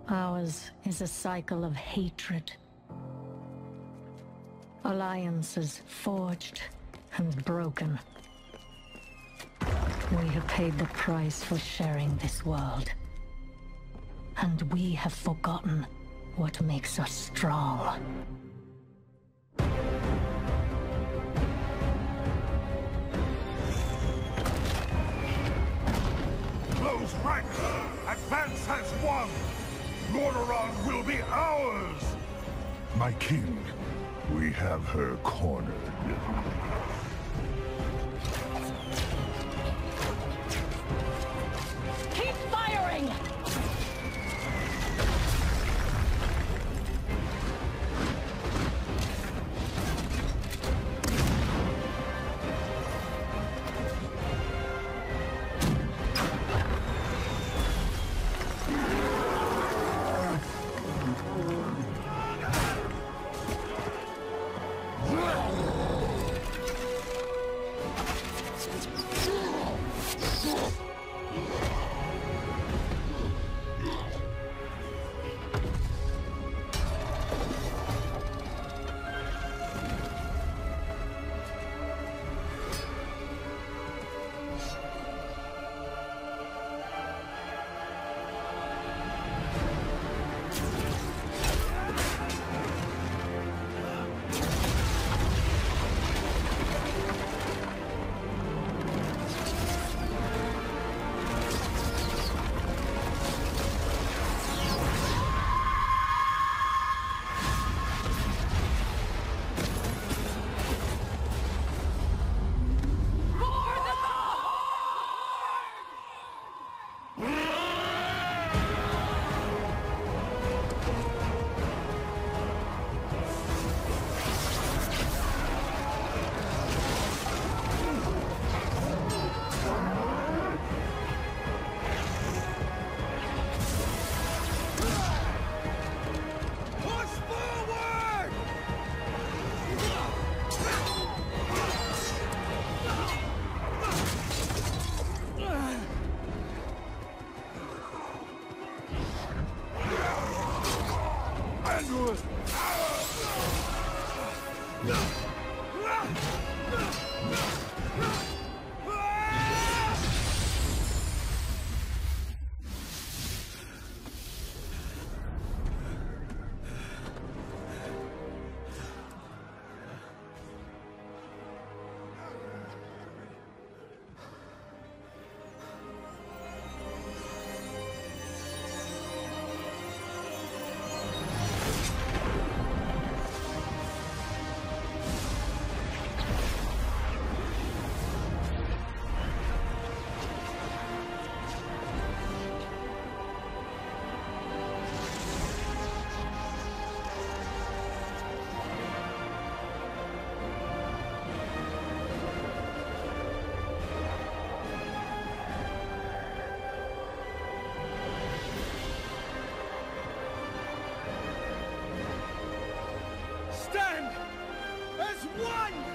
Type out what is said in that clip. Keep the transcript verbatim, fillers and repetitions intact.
Ours is a cycle of hatred. Alliances forged and broken. We have paid the price for sharing this world. And we have forgotten what makes us strong. Close ranks! Advance has won! Lordaeron will be ours! My king, we have her cornered. Keep firing! Stand as one!